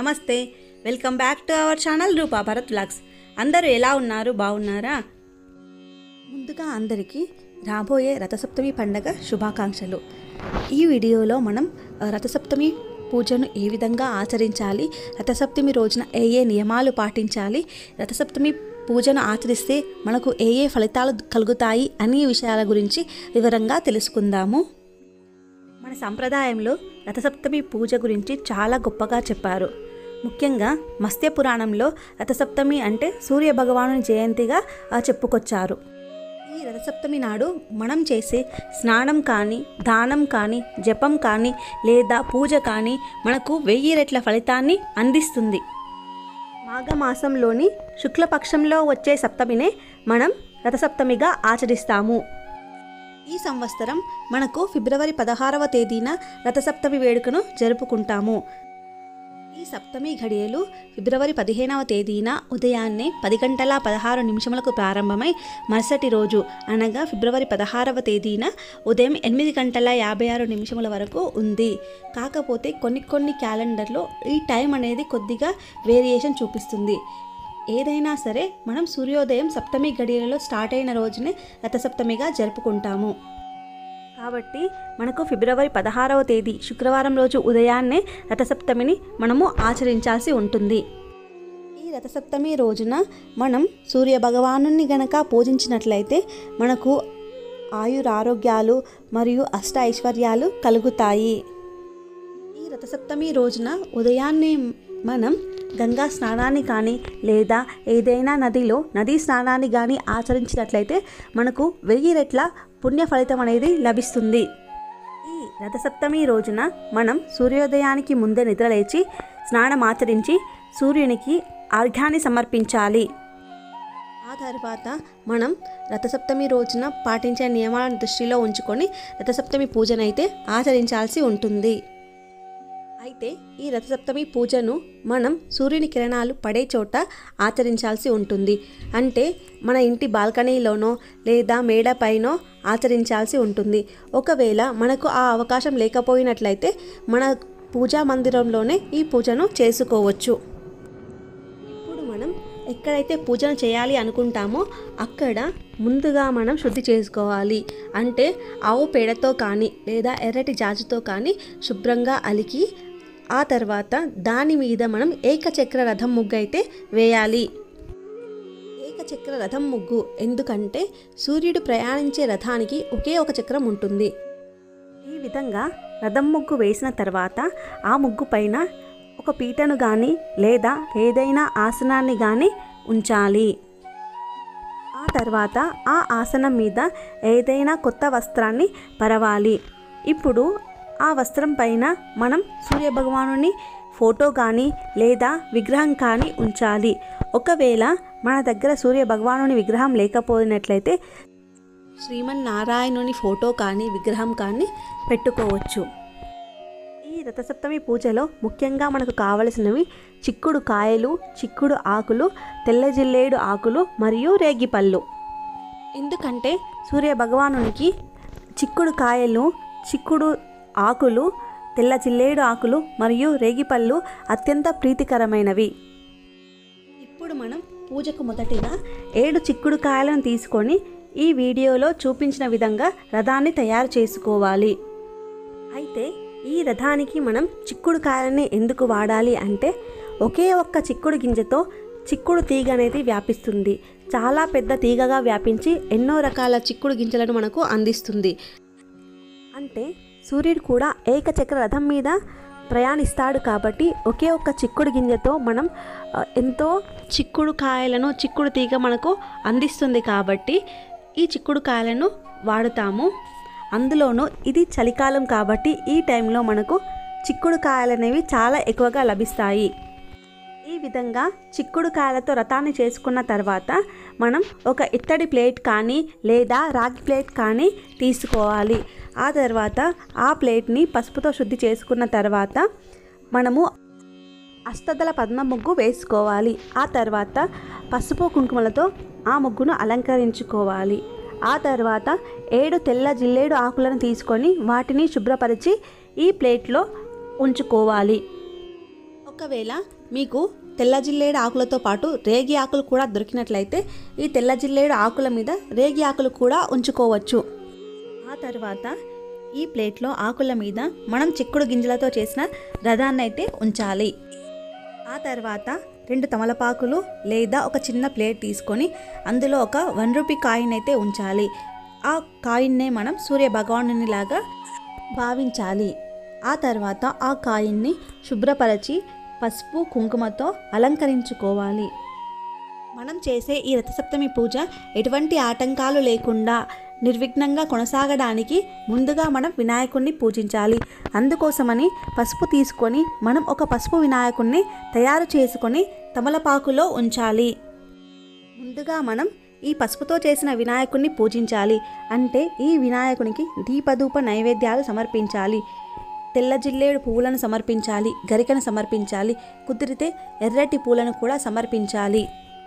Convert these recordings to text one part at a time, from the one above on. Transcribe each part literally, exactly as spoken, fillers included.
నమస్తే, welcome back to our channel Roopa Bharath vlogs. అందరూ ఎలా ఉన్నారు? బాగున్నారా? ముందుగా అందరికీ రాబోయే రథసప్తమి పండగ శుభాకాంక్షలు. ఈ వీడియోలో మనం రథసప్తమి పూజను ఏ విధంగా ఆచరించాలి, రథసప్తమి రోజున ఏ ఏ నియమాలు పాటించాలి, రథసప్తమి పూజను ఆచరిస్తే మనకు ఏ ఏ ఫలితాలు కలుగుతాయి అనే విషయాల గురించి వివరంగా తెలుసుకుందాము. మన సంప్రదాయంలో రథసప్తమి పూజ గురించి చాలా గొప్పగా చెప్పారు. ముఖ్యంగా మత్స్య పురాణంలో రథసప్తమి అంటే సూర్య భగవాను జయంతిగా చెప్పుకొచ్చారు. ఈ రథసప్తమి నాడు మనం చేసే స్నానం కానీ, దానం కానీ, జపం కానీ లేదా పూజ కానీ మనకు వెయ్యి రెట్ల ఫలితాన్ని అందిస్తుంది. మాఘమాసంలోని శుక్లపక్షంలో వచ్చే సప్తమినే మనం రథసప్తమిగా ఆచరిస్తాము. ఈ సంవత్సరం మనకు ఫిబ్రవరి పదహారవ తేదీన రథసప్తమి వేడుకను జరుపుకుంటాము. ఈ సప్తమి ఘడియలు ఫిబ్రవరి పదిహేనవ తేదీన ఉదయాన్నే పది గంటల పదహారు నిమిషములకు ప్రారంభమై మరుసటి రోజు అనగా ఫిబ్రవరి పదహారవ తేదీన ఉదయం ఎనిమిది గంటల యాభై ఆరు నిమిషముల వరకు ఉంది. కాకపోతే కొన్ని కొన్ని క్యాలెండర్లో ఈ టైం అనేది కొద్దిగా వేరియేషన్ చూపిస్తుంది. ఏదైనా సరే మనం సూర్యోదయం సప్తమి గడియలలో స్టార్ట్ అయిన రోజునే రథసప్తమిగా జరుపుకుంటాము. కాబట్టి మనకు ఫిబ్రవరి పదహారవ తేదీ శుక్రవారం రోజు ఉదయాన్నే రథసప్తమిని మనము ఆచరించాల్సి ఉంటుంది. ఈ రథసప్తమి రోజున మనం సూర్య భగవానుని గనక పూజించినట్లయితే మనకు ఆయురారోగ్యాలు మరియు అష్ట ఐశ్వర్యాలు కలుగుతాయి. ఈ రథసప్తమి రోజున ఉదయాన్నే మనం గంగా స్నానాన్ని కానీ లేదా ఏదైనా నదిలో నదీ స్నానాన్ని కానీ ఆచరించినట్లయితే మనకు వెయ్యి రెట్ల పుణ్య ఫలితం అనేది లభిస్తుంది. ఈ రథసప్తమి రోజున మనం సూర్యోదయానికి ముందే నిద్రలేచి స్నానం ఆచరించి సూర్యునికి అర్ఘ్యాన్ని సమర్పించాలి. ఆ తర్వాత మనం రథసప్తమి రోజున పాటించే నియమాలను దృష్టిలో ఉంచుకొని రథసప్తమి పూజనైతే ఆచరించాల్సి ఉంటుంది. అయితే ఈ రథసప్తమి పూజను మనం సూర్యుని కిరణాలు పడే చోట ఆచరించాల్సి ఉంటుంది. అంటే మన ఇంటి బాల్కనీలోనో లేదా మేడపైనో ఆచరించాల్సి ఉంటుంది. ఒకవేళ మనకు ఆ అవకాశం లేకపోయినట్లయితే మన పూజా మందిరంలోనే ఈ పూజను చేసుకోవచ్చు. ఇప్పుడు మనం ఎక్కడైతే పూజను చేయాలి అనుకుంటామో అక్కడ ముందుగా మనం శుద్ధి చేసుకోవాలి. అంటే ఆవు పేడతో కానీ లేదా ఎర్రటి జాజుతో కానీ శుభ్రంగా అలికి ఆ తర్వాత దాని మీద మనం ఏకచక్ర రథం ముగ్గు అయితే వేయాలి. ఏకచక్ర రథం ముగ్గు ఎందుకంటే సూర్యుడు ప్రయాణించే రథానికి ఒకే ఒక చక్రం ఉంటుంది. ఈ విధంగా రథం ముగ్గు వేసిన తర్వాత ఆ ముగ్గు పైన ఒక పీటను కానీ లేదా ఏదైనా ఆసనాన్ని కానీ ఉంచాలి. ఆ తర్వాత ఆ ఆసనం మీద ఏదైనా కొత్త వస్త్రాన్ని పరవాలి. ఇప్పుడు ఆ వస్త్రం పైన మనం సూర్య భగవానుని ఫోటో కానీ లేదా విగ్రహం కానీ ఉంచాలి. ఒకవేళ మన దగ్గర సూర్య భగవానుని విగ్రహం లేకపోయినట్లయితే శ్రీమన్నారాయణుని ఫోటో కానీ విగ్రహం కానీ పెట్టుకోవచ్చు. ఈ రథసప్తమి పూజలో ముఖ్యంగా మనకు కావలసినవి చిక్కుడు కాయలు, చిక్కుడు ఆకులు, తెల్ల జిల్లేడు ఆకులు మరియు రేగిపళ్ళు. ఎందుకంటే సూర్య భగవానునికి చిక్కుడు కాయలు, చిక్కుడు ఆకులు, తెల్ల జిల్లేడు ఆకులు మరియు రేగిపళ్ళు అత్యంత ప్రీతికరమైనవి. ఇప్పుడు మనం పూజకు మొదటిగా ఏడు చిక్కుడు కాయలను తీసుకొని ఈ వీడియోలో చూపించిన విధంగా రథాన్ని తయారు చేసుకోవాలి. అయితే ఈ రథానికి మనం చిక్కుడు కాయలని ఎందుకు వాడాలి అంటే ఒకే ఒక్క చిక్కుడు గింజతో చిక్కుడు తీగ అనేది వ్యాపిస్తుంది. చాలా పెద్ద తీగగా వ్యాపించి ఎన్నో రకాల చిక్కుడు గింజలను మనకు అందిస్తుంది. అంటే సూర్యుడు కూడా ఏకచక్ర రథం మీద ప్రయాణిస్తాడు కాబట్టి ఒకే ఒక్క చిక్కుడు గింజతో మనం ఎంతో చిక్కుడు కాయలను చిక్కుడు తీగ మనకు అందిస్తుంది. కాబట్టి ఈ చిక్కుడు కాయలను వాడుతాము. అందులోనూ ఇది చలికాలం కాబట్టి ఈ టైంలో మనకు చిక్కుడు కాయలు అనేవి చాలా ఎక్కువగా లభిస్తాయి. ఈ విధంగా చిక్కుడు కాయలతో రథాన్ని చేసుకున్న తర్వాత మనం ఒక ఇత్తడి ప్లేట్ కానీ లేదా రాగి ప్లేట్ కానీ తీసుకోవాలి. ఆ తర్వాత ఆ ప్లేట్ని పసుపుతో శుద్ధి చేసుకున్న తర్వాత మనము అష్టదళ పద్మ ముగ్గు వేసుకోవాలి. ఆ తర్వాత పసుపు కుంకుమలతో ఆ ముగ్గును అలంకరించుకోవాలి. ఆ తర్వాత ఏడు తెల్ల జిల్లేడు ఆకులను తీసుకొని వాటిని శుభ్రపరిచి ఈ ప్లేట్లో ఉంచుకోవాలి. ఒకవేళ మీకు తెల్ల జిల్లేడు ఆకులతో పాటు రేగి ఆకులు కూడా దొరికినట్లయితే ఈ తెల్ల జిల్లేడు ఆకుల మీద రేగి ఆకులు కూడా ఉంచుకోవచ్చు. ఆ తర్వాత ఈ ప్లేట్లో ఆకుల మీద మనం చిక్కుడు గింజలతో చేసిన రథాన్ని అయితే ఉంచాలి. ఆ తర్వాత రెండు తమలపాకులు లేదా ఒక చిన్న ప్లేట్ తీసుకొని అందులో ఒక వన్ రూపీ కాయిన్ అయితే ఉంచాలి. ఆ కాయిన్నే మనం సూర్య భగవానుని లాగా భావించాలి. ఆ తర్వాత ఆ కాయిన్ని శుభ్రపరచి పసుపు కుంకుమతో అలంకరించుకోవాలి. మనం చేసే ఈ రథసప్తమి పూజ ఎటువంటి ఆటంకాలు లేకుండా నిర్విఘ్నంగా కొనసాగడానికి ముందుగా మనం వినాయకుడిని పూజించాలి. అందుకోసమని పసుపు తీసుకొని మనం ఒక పసుపు వినాయకుడిని తయారు చేసుకొని తమలపాకులో ఉంచాలి. ముందుగా మనం ఈ పసుపుతో చేసిన వినాయకుడిని పూజించాలి. అంటే ఈ వినాయకునికి దీపధూప నైవేద్యాలు సమర్పించాలి. తెల్ల జిల్లేడు పువ్వులను సమర్పించాలి, గరికను సమర్పించాలి, కుదిరితే ఎర్రటి పూలను కూడా సమర్పించాలి.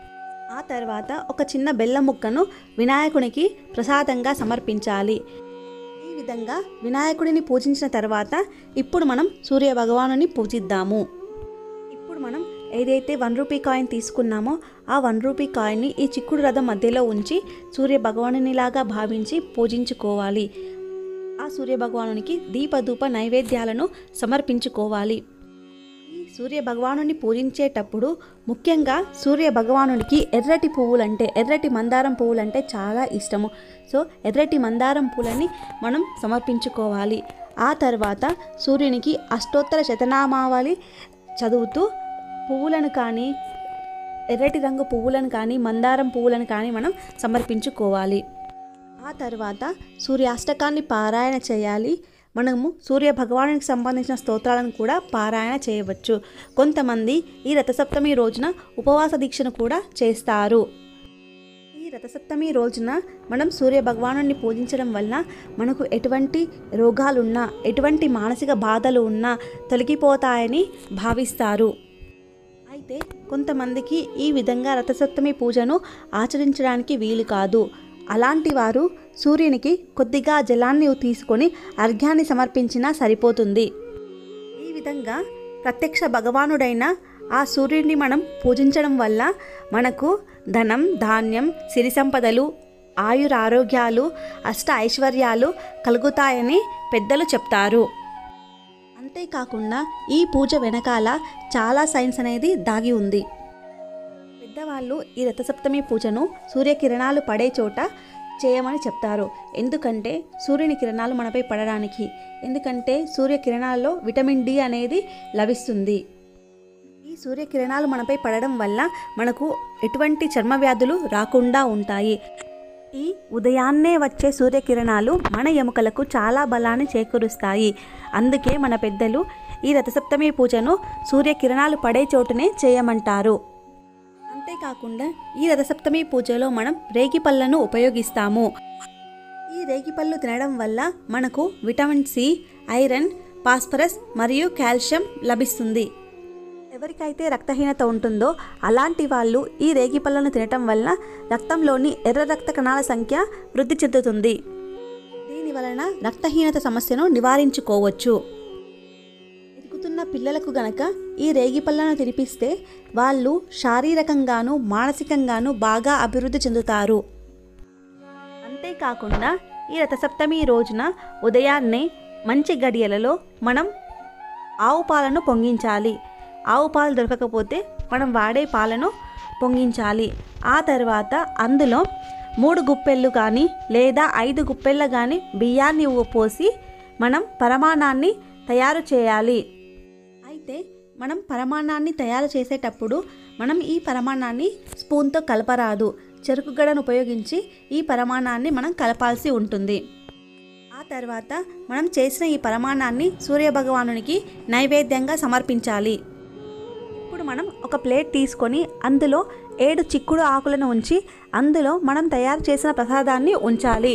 ఆ తర్వాత ఒక చిన్న బెల్లం ముక్కను వినాయకునికి ప్రసాదంగా సమర్పించాలి. ఈ విధంగా వినాయకుడిని పూజించిన తర్వాత ఇప్పుడు మనం సూర్య భగవానుని పూజిద్దాము. ఇప్పుడు మనం ఏదైతే వన్ రూపీ కాయిన్ తీసుకున్నామో ఆ వన్ రూపీ కాయిన్ని ఈ చిక్కుడు రథం మధ్యలో ఉంచి సూర్య భగవానునిలాగా భావించి పూజించుకోవాలి. ఆ సూర్య భగవానునికి దీపధూప నైవేద్యాలను సమర్పించుకోవాలి. ఈ సూర్య భగవానుని పూజించేటప్పుడు ముఖ్యంగా సూర్య భగవానునికి ఎర్రటి పువ్వులంటే ఎర్రటి మందారం పువ్వులంటే చాలా ఇష్టము. సో ఎర్రటి మందారం పూలని మనం సమర్పించుకోవాలి. ఆ తర్వాత సూర్యునికి అష్టోత్తర శతనామావళి చదువుతూ పువ్వులను కానీ ఎర్రటి రంగు పువ్వులను కానీ మందారం పువ్వులను కానీ మనం సమర్పించుకోవాలి. ఆ తర్వాత సూర్యాష్టకాన్ని పారాయణ చేయాలి. మనము సూర్య భగవానునికి సంబంధించిన స్తోత్రాలను కూడా పారాయణ చేయవచ్చు. కొంతమంది ఈ రథసప్తమి రోజున ఉపవాస దీక్షను కూడా చేస్తారు. ఈ రథసప్తమి రోజున మనం సూర్య భగవానుని పూజించడం వల్ల మనకు ఎటువంటి రోగాలున్నా ఎటువంటి మానసిక బాధలు ఉన్నా తొలగిపోతాయని భావిస్తారు. అయితే కొంతమందికి ఈ విధంగా రథసప్తమి పూజను ఆచరించడానికి వీలు కాదు. అలాంటి వారు సూర్యునికి కొద్దిగా జలాన్ని తీసుకొని అర్ఘ్యాన్ని సమర్పించినా సరిపోతుంది. ఈ విధంగా ప్రత్యక్ష భగవానుడైన ఆ సూర్యుడిని మనం పూజించడం వల్ల మనకు ధనం, ధాన్యం, సిరి సంపదలు, ఆయురారోగ్యాలు, అష్ట ఐశ్వర్యాలు కలుగుతాయని పెద్దలు చెప్తారు. అంతేకాకుండా ఈ పూజ వెనకాల చాలా సైన్స్ అనేది దాగి ఉంది. పెద్దవాళ్ళు ఈ రథసప్తమి పూజను సూర్యకిరణాలు పడే చోట చేయమని చెప్తారు. ఎందుకంటే సూర్యుని కిరణాలు మనపై పడడానికి, ఎందుకంటే సూర్యకిరణాల్లో విటమిన్ డి అనేది లభిస్తుంది. ఈ సూర్యకిరణాలు మనపై పడడం వల్ల మనకు ఎటువంటి చర్మ వ్యాధులు రాకుండా ఉంటాయి. ఈ ఉదయాన్నే వచ్చే సూర్యకిరణాలు మన ఎముకలకు చాలా బలాన్ని చేకూరుస్తాయి. అందుకే మన పెద్దలు ఈ రథసప్తమి పూజను సూర్యకిరణాలు పడే చోటునే చేయమంటారు. అంతేకాకుండా ఈ రథసప్తమి పూజలో మనం రేగిపళ్ళను ఉపయోగిస్తాము. ఈ రేగిపళ్ళు తినడం వల్ల మనకు విటమిన్ సి, ఐరన్, ఫాస్ఫరస్ మరియు కాల్షియం లభిస్తుంది. ఎవరికైతే రక్తహీనత ఉంటుందో అలాంటి వాళ్ళు ఈ రేగిపళ్ళను తినటం వల్ల రక్తంలోని ఎర్ర రక్త కణాల సంఖ్య వృద్ధి చెందుతుంది. దీని వలన రక్తహీనత సమస్యను నివారించుకోవచ్చు. ఎదుగుతున్న పిల్లలకు గనక ఈ రేగిపళ్ళను తినిపిస్తే వాళ్ళు శారీరకంగాను మానసికంగాను బాగా అభివృద్ధి చెందుతారు. అంతేకాకుండా ఈ రథసప్తమి రోజున ఉదయాన్నే మంచి గడియలలో మనం ఆవు పాలను పొంగించాలి. ఆవు పాలు దొరకకపోతే మనం వాడే పాలను పొంగించాలి. ఆ తర్వాత అందులో మూడు గుప్పెళ్ళు కానీ లేదా ఐదు గుప్పెళ్ళ కానీ బియ్యాన్ని పోసి మనం పరమాన్నాన్ని తయారు చేయాలి. అయితే మనం పరమాన్నాన్ని తయారు చేసేటప్పుడు మనం ఈ పరమాన్నాన్ని స్పూన్తో కలపరాదు. చెరుకు గడను ఉపయోగించి ఈ పరమాన్నాన్ని మనం కలపాల్సి ఉంటుంది. ఆ తర్వాత మనం చేసిన ఈ పరమాన్నాన్ని సూర్య భగవానునికి నైవేద్యంగా సమర్పించాలి. ఇప్పుడు మనం ఒక ప్లేట్ తీసుకొని అందులో ఏడు చిక్కుడు ఆకులను ఉంచి అందులో మనం తయారు చేసిన ప్రసాదాన్ని ఉంచాలి.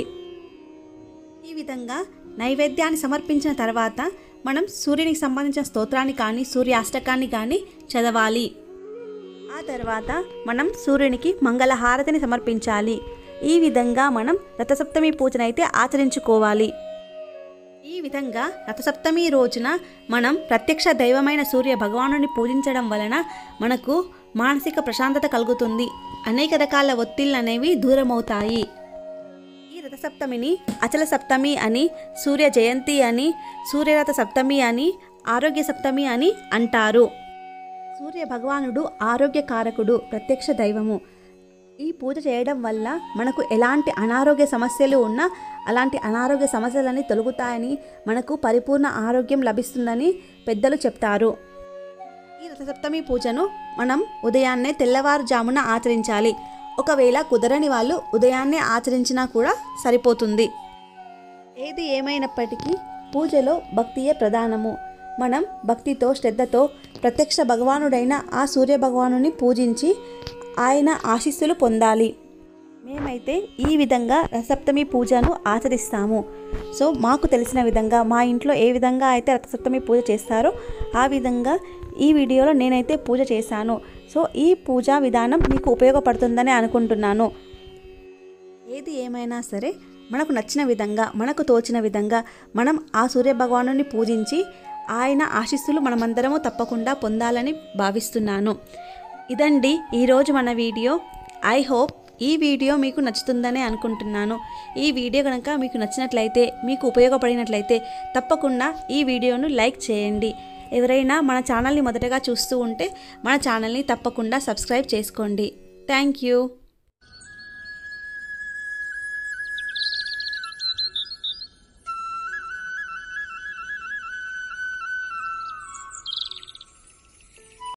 ఈ విధంగా నైవేద్యాన్ని సమర్పించిన తర్వాత మనం సూర్యునికి సంబంధించిన స్తోత్రాన్ని కానీ సూర్యాష్టకాన్ని కానీ చదవాలి. ఆ తర్వాత మనం సూర్యునికి మంగళహారతిని సమర్పించాలి. ఈ విధంగా మనం రథసప్తమి పూజనైతే ఆచరించుకోవాలి. ఈ ఈ విధంగా రథసప్తమి రోజున మనం ప్రత్యక్ష దైవమైన సూర్య భగవానుని పూజించడం వలన మనకు మానసిక ప్రశాంతత కలుగుతుంది. అనేక రకాల ఒత్తిళ్ళు అనేవి దూరమవుతాయి. ఈ రథసప్తమిని అచల సప్తమి అని, సూర్య జయంతి అని, సూర్యరథ సప్తమి అని, ఆరోగ్య సప్తమి అని అంటారు. సూర్య భగవానుడు ఆరోగ్యకారకుడు, ప్రత్యక్ష దైవము. ఈ పూజ చేయడం వల్ల మనకు ఎలాంటి అనారోగ్య సమస్యలు ఉన్నా అలాంటి అనారోగ్య సమస్యలన్నీ తొలగుతాయని, మనకు పరిపూర్ణ ఆరోగ్యం లభిస్తుందని పెద్దలు చెప్తారు. ఈ రథసప్తమి పూజను మనం ఉదయాన్నే తెల్లవారుజామున ఆచరించాలి. ఒకవేళ కుదరని వాళ్ళు ఉదయాన్నే ఆచరించినా కూడా సరిపోతుంది. ఏది ఏమైనప్పటికీ పూజలో భక్తియే ప్రధానము. మనం భక్తితో శ్రద్ధతో ప్రత్యక్ష భగవానుడైన ఆ సూర్య భగవానుని పూజించి ఆయన ఆశీస్సులు పొందాలి. మేమైతే ఈ విధంగా రథసప్తమి పూజను ఆచరిస్తాము. సో మాకు తెలిసిన విధంగా మా ఇంట్లో ఏ విధంగా అయితే రథసప్తమి పూజ చేస్తారో ఆ విధంగా ఈ వీడియోలో నేనైతే పూజ చేశాను. సో ఈ పూజా విధానం మీకు ఉపయోగపడుతుందని అనుకుంటున్నాను. ఏది ఏమైనా సరే మనకు నచ్చిన విధంగా, మనకు తోచిన విధంగా మనం ఆ సూర్య భగవానుని పూజించి ఆయన ఆశీస్సులు మనమందరము తప్పకుండా పొందాలని భావిస్తున్నాను. ఇదండి ఈరోజు మన వీడియో. ఐ హోప్ ఈ వీడియో మీకు నచ్చుతుందనే అనుకుంటున్నాను. ఈ వీడియో కనుక మీకు నచ్చినట్లయితే, మీకు ఉపయోగపడినట్లయితే తప్పకుండా ఈ వీడియోను లైక్ చేయండి. ఎవరైనా మన ఛానల్ని మొదటగా చూస్తూ ఉంటే మన ఛానల్ని తప్పకుండా సబ్స్క్రైబ్ చేసుకోండి. Thank you.